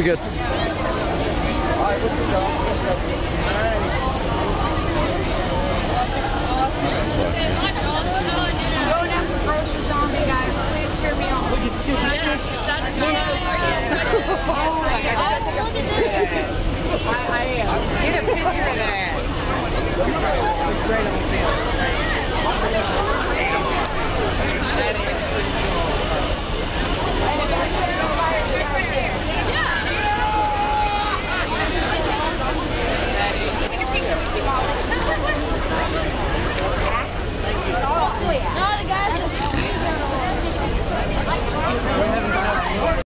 good. Going after Gross the Zombie, guys. Please cheer me on. Yes, that is so I am. Get a picture of that.